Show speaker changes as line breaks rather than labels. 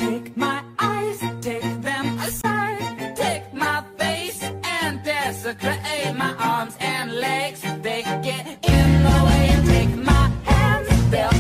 Take my eyes, take them aside. Take my face and desecrate my arms and legs. They get in the way. Take my hands, they'll